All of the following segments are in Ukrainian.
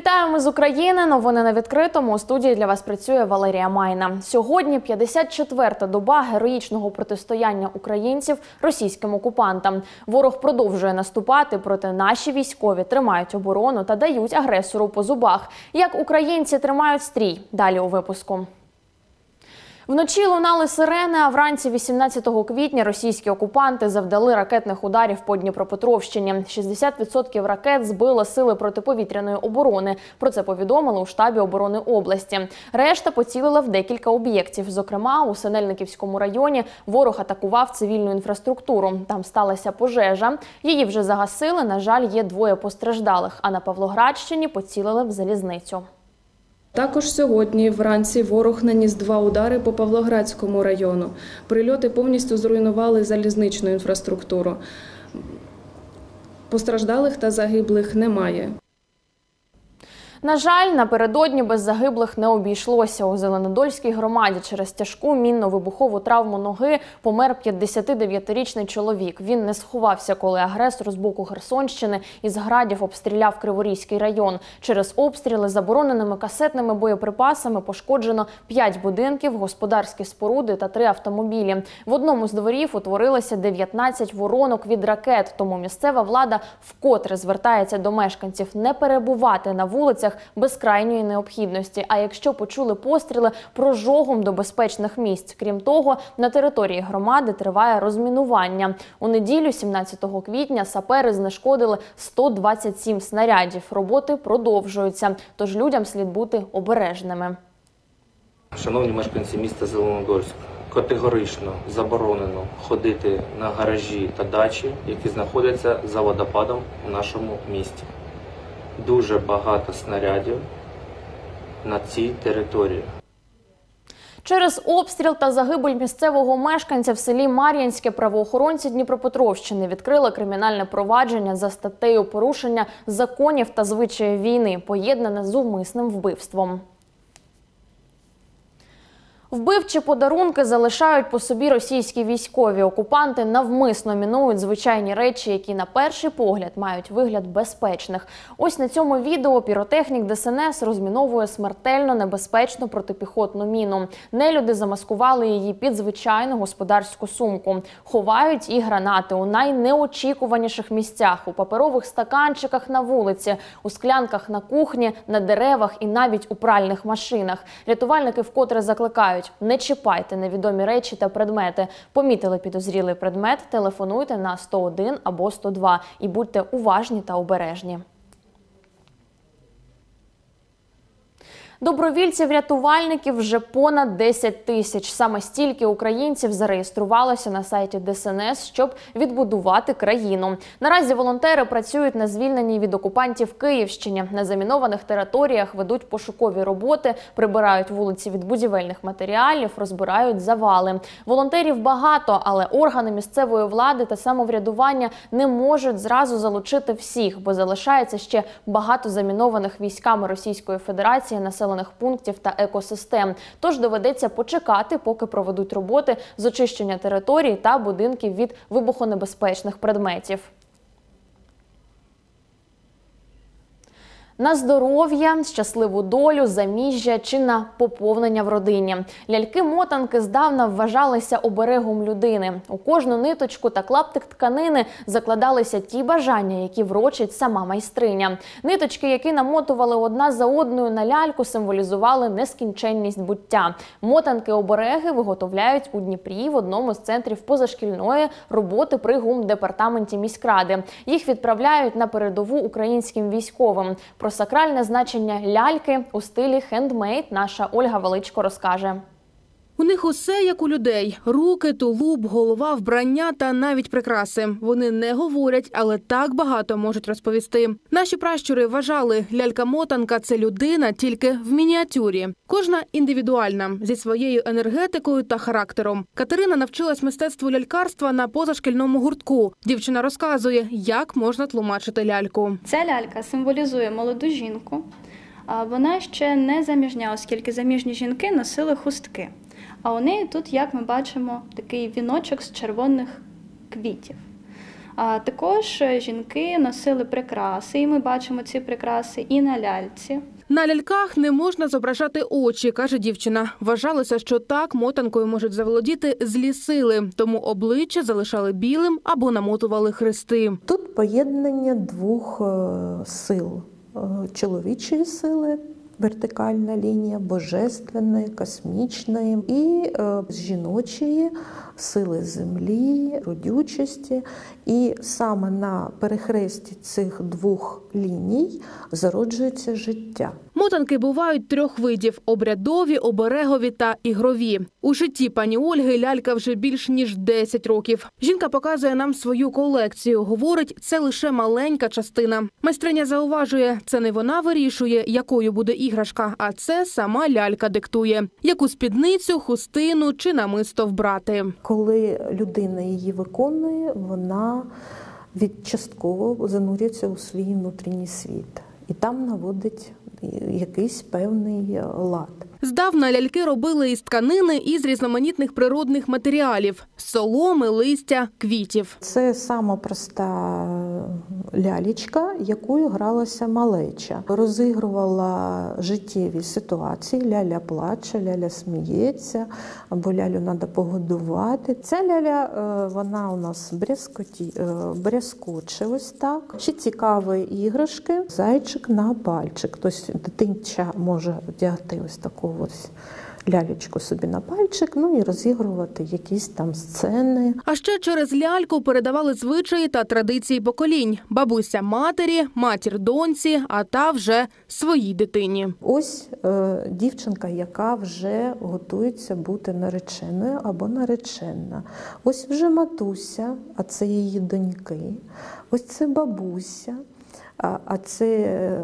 Вітаємо з України. Новини на відкритому. У студії для вас працює Валерія Майна. Сьогодні 54-та доба героїчного протистояння українців російським окупантам. Ворог продовжує наступати, проте наші військові тримають оборону та дають агресору по зубах. Як українці тримають стрій? Далі у випуску. Вночі лунали сирени, а вранці 18 квітня російські окупанти завдали ракетних ударів по Дніпропетровщині. 60% ракет збило сили протиповітряної оборони. Про це повідомили у штабі оборони області. Решта поцілила в декілька об'єктів. Зокрема, у Синельниківському районі ворог атакував цивільну інфраструктуру. Там сталася пожежа. Її вже загасили, на жаль, є 2 постраждалих. А на Павлоградщині поцілили в залізницю. Також сьогодні вранці ворог наніс 2 удари по Павлоградському району. Прильоти повністю зруйнували залізничну інфраструктуру. Постраждалих та загиблих немає. На жаль, напередодні без загиблих не обійшлося. У Зеленодольській громаді через тяжку мінно-вибухову травму ноги помер 59-річний чоловік. Він не сховався, коли агресор з боку Херсонщини із градів обстріляв Криворізький район. Через обстріли забороненими касетними боєприпасами пошкоджено 5 будинків, господарські споруди та 3 автомобілі. В одному з дворів утворилося 19 воронок від ракет, тому місцева влада вкотре звертається до мешканців не перебувати на вулицях без крайньої необхідності. А якщо почули постріли, прожогом до безпечних місць. Крім того, на території громади триває розмінування. У неділю, 17 квітня, сапери знешкодили 127 снарядів. Роботи продовжуються, тож людям слід бути обережними. Шановні мешканці міста Зеленодольськ, категорично заборонено ходити на гаражі та дачі, які знаходяться за водопадом у нашому місті. Дуже багато снарядів на цій території. Через обстріл та загибель місцевого мешканця в селі Мар'янське правоохоронці Дніпропетровщини відкрили кримінальне провадження за статтею порушення законів та звичаїв війни, поєднане з умисним вбивством. Вбивчі подарунки залишають по собі російські військові. Окупанти навмисно мінують звичайні речі, які на перший погляд мають вигляд безпечних. Ось на цьому відео піротехнік ДСНС розміновує смертельно небезпечну протипіхотну міну. Нелюди замаскували її під звичайну господарську сумку. Ховають і гранати у найнеочікуваніших місцях – у паперових стаканчиках на вулиці, у склянках на кухні, на деревах і навіть у пральних машинах. Рятувальники вкотре закликають: не чіпайте невідомі речі та предмети. Помітили підозрілий предмет – телефонуйте на 101 або 102 і будьте уважні та обережні. Добровільців-рятувальників вже понад 10 тисяч. Саме стільки українців зареєструвалося на сайті ДСНС, щоб відбудувати країну. Наразі волонтери працюють на звільненій від окупантів Київщині. На замінованих територіях ведуть пошукові роботи, прибирають вулиці від будівельних матеріалів, розбирають завали. Волонтерів багато, але органи місцевої влади та самоврядування не можуть зразу залучити всіх, бо залишається ще багато замінованих військами Російської Федерації населених пунктів та екосистем. Тож доведеться почекати, поки проведуть роботи з очищення територій та будинків від вибухонебезпечних предметів. На здоров'я, щасливу долю, заміжжя чи на поповнення в родині. Ляльки-мотанки здавна вважалися оберегом людини. У кожну ниточку та клаптик тканини закладалися ті бажання, які врочить сама майстриня. Ниточки, які намотували одна за одною на ляльку, символізували нескінченність буття. Мотанки-обереги виготовляють у Дніпрі в одному з центрів позашкільної роботи при гумдепартаменті міськради. Їх відправляють на передову українським військовим. Про сакральне значення ляльки у стилі хендмейд наша Ольга Величко розкаже. У них усе як у людей – руки, тулуб, голова, вбрання та навіть прикраси. Вони не говорять, але так багато можуть розповісти. Наші пращури вважали, лялька-мотанка – це людина тільки в мініатюрі. Кожна індивідуальна, зі своєю енергетикою та характером. Катерина навчилась мистецтву лялькарства на позашкільному гуртку. Дівчина розказує, як можна тлумачити ляльку. Ця лялька символізує молоду жінку. Вона ще не заміжня, оскільки заміжні жінки носили хустки. А у неї тут, як ми бачимо, такий віночок з червоних квітів. А також жінки носили прикраси, і ми бачимо ці прикраси і на ляльці. На ляльках не можна зображати очі, каже дівчина. Вважалося, що так мотанкою можуть заволодіти злі сили, тому обличчя залишали білим або намотували хрести. Тут поєднання двох сил – чоловічої сили, вертикальна лінія, божественної, космічної, і жіночої сили землі, родючості. І саме на перехресті цих двох ліній зароджується життя. Мотанки бувають 3 видів – обрядові, оберегові та ігрові. У житті пані Ольги лялька вже більш ніж 10 років. Жінка показує нам свою колекцію. Говорить, це лише маленька частина. Майстриня зауважує, це не вона вирішує, якою буде іграшка, а це сама лялька диктує. Яку спідницю, хустину чи намисто вбрати. Коли людина її виконує, вона частково занурюється у свій внутрішній світ. І там наводить якийсь певний лад. Здавна ляльки робили із тканини і з різноманітних природних матеріалів – соломи, листя, квітів. Це сама проста лялечка, якою гралася малеча. Розігрувала життєві ситуації. Ляля плаче, ляля сміється, або лялю треба погодувати. Ця ляля, вона у нас брязкоче ось так. Ще цікаві іграшки. Зайчик на пальчик. Тобто дитинча може одягти ось таку ось лялечку собі на пальчик, ну і розігрувати якісь там сцени. А ще через ляльку передавали звичаї та традиції поколінь. Бабуся матері, матір доньці, а та вже своїй дитині. Ось дівчинка, яка вже готується бути нареченою або наречена. Ось вже матуся, а це її доньки. Ось це бабуся, а це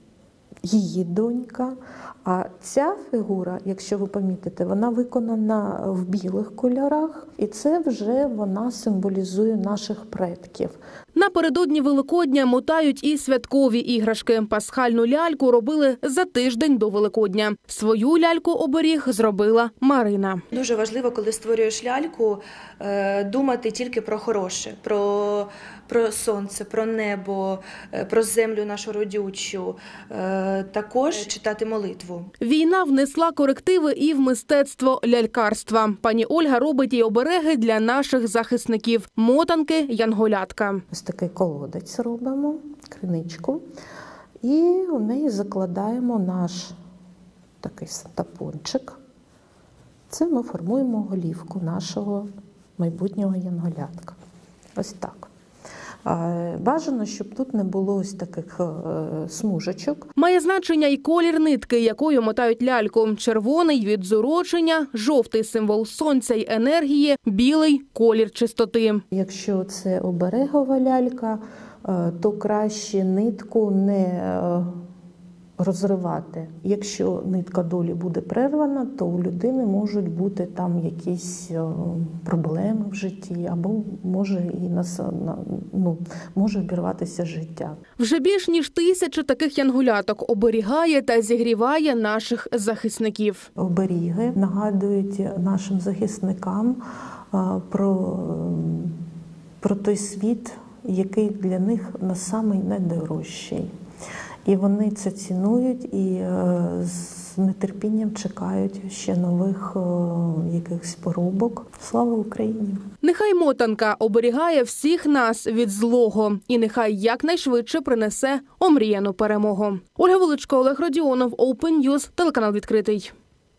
її донька. А ця фігура, якщо ви помітите, вона виконана в білих кольорах, і це вже вона символізує наших предків. Напередодні Великодня мотають і святкові іграшки. Пасхальну ляльку робили за тиждень до Великодня. Свою ляльку-оберіг зробила Марина. Дуже важливо, коли створюєш ляльку, думати тільки про хороше, про сонце, про небо, про землю нашу родючу, також читати молитву. Війна внесла корективи і в мистецтво лялькарства. Пані Ольга робить і обереги для наших захисників – мотанки, янголятка. Ось такий колодець робимо, криничку, і у неї закладаємо наш такий сантапончик. Це ми формуємо голівку нашого майбутнього янголятка. Ось так. Бажано, щоб тут не було ось таких смужечок. Має значення і колір нитки, якою мотають ляльку. Червоний – від зурочення, жовтий – символ сонця й енергії, білий – колір чистоти. Якщо це оберегова лялька, то краще нитку не розривати. Якщо нитка долі буде перервана, то у людини можуть бути там якісь проблеми в житті, або може обірватися життя. Вже більш ніж 1000 таких янголяток оберігає та зігріває наших захисників. Оберіги нагадують нашим захисникам про той світ, який для них самий найдорожчий. І вони це цінують і з нетерпінням чекають ще нових якихось поробок. Слава Україні! Нехай мотанка оберігає всіх нас від злого. І нехай якнайшвидше принесе омріяну перемогу. Ольга Величко, Олег Родіонов, Open News, телеканал «Відкритий».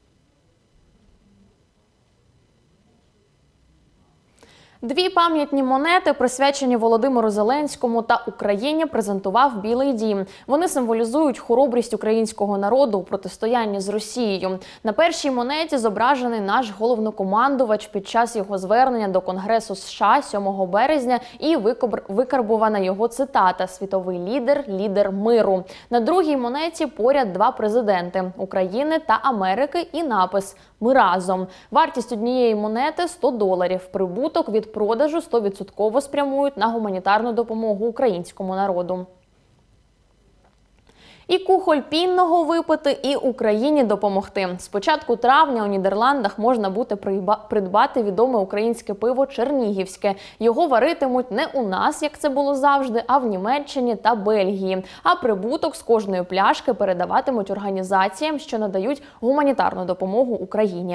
Дві пам'ятні монети, присвячені Володимиру Зеленському та Україні, презентував Білий дім. Вони символізують хоробрість українського народу у протистоянні з Росією. На першій монеті зображений наш головнокомандувач під час його звернення до Конгресу США 7 березня і викарбувана його цитата «Світовий лідер – лідер миру». На другій монеті поряд два президенти – України та Америки і напис «Ми разом». Вартість однієї монети – $100. Прибуток від продажу 100% спрямують на гуманітарну допомогу українському народу. І кухоль пінного випити, і Україні допомогти. З початку травня у Нідерландах можна буде придбати відоме українське пиво «Чернігівське». Його варитимуть не у нас, як це було завжди, а в Німеччині та Бельгії. А прибуток з кожної пляшки передаватимуть організаціям, що надають гуманітарну допомогу Україні.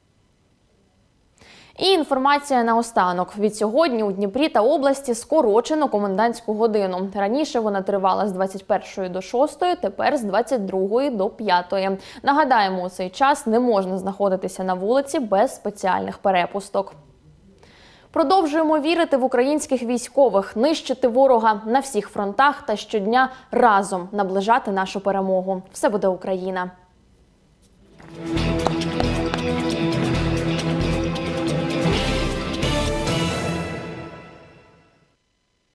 І інформація наостанок. Від сьогодні у Дніпрі та області скорочено комендантську годину. Раніше вона тривала з 21 до 6, тепер з 22 до 5. Нагадаємо, у цей час не можна знаходитися на вулиці без спеціальних перепусток. Продовжуємо вірити в українських військових, нищити ворога на всіх фронтах та щодня разом наближати нашу перемогу. Все буде Україна!